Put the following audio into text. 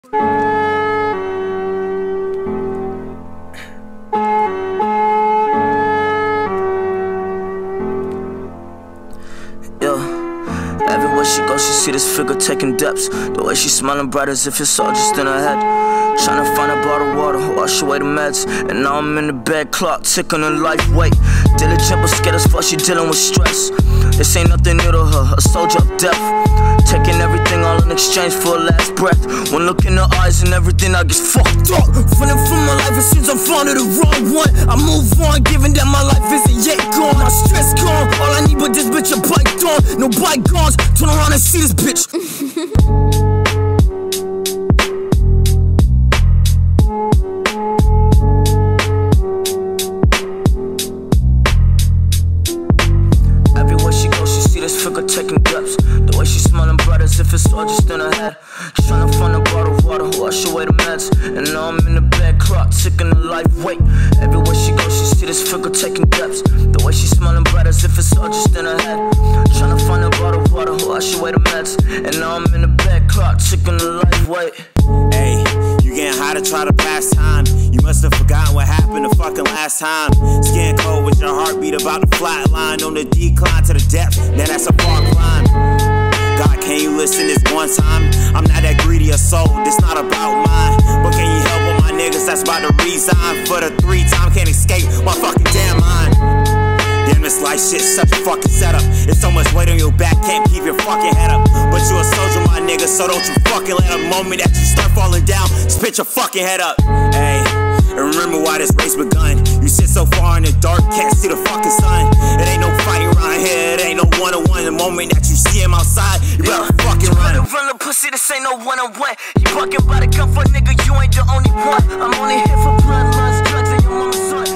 Everywhere she goes, she see this figure taking depths. The way she smiling bright as if it's all just in her head. Tryna find a bottle of water, wash away the meds. And now I'm in the bed, clock ticking her life weight. Diligent but scared as fuck, she dealing with stress. This ain't nothing new to her, a soldier of death. Taking everything all in exchange for a last breath. One look in her eyes and everything I get fucked up. Running from my life, it seems I'm fond of the wrong one. I move on, given that my life isn't yet gone. My stress gone, all I need but this bitch a bike on. No bygones, turn around and see this bitch. Everywhere she goes, she see this figure taking depths. The way she smiling bright as if it's all just in her head. Tryna find a bottle of water, wash away the meds. And now I'm in the bed, clock ticking the life weight. Everywhere she goes, she see this figure taking depths. The way she smiling bright as if it's all just in her head. Tryna find a bottle of water, wash away the meds. And now I'm in the bed, clock ticking the life weight. Hey, you getting high to try to pass time. You must have forgotten what happened the fucking last time. Skin cold with your heartbeat about to flatline. On the decline to the depth, now that's a far climb. God, can you listen this one time? I'm not that greedy a soul, this not about mine. But can you help with my niggas that's about to resign? For the 3 time, can't escape my fucking damn mind. Damn, this life shit's such a fucking setup. It's so much weight on your back, can't keep your fucking head up. But you a soldier, my nigga, so don't you fucking let a moment that you start falling down, spit your fucking head up. Hey, and remember why this race begun. You sit so far in the dark, can't see the fucking sun. It ain't no fight around here, it ain't no one-on-one. The moment that you see him outside, you better fucking run. You better run, the pussy, this ain't no one-on-one. You fucking by the gun for nigga, you ain't the only one. I'm only here for bloodlines, drugs, and your mama's son.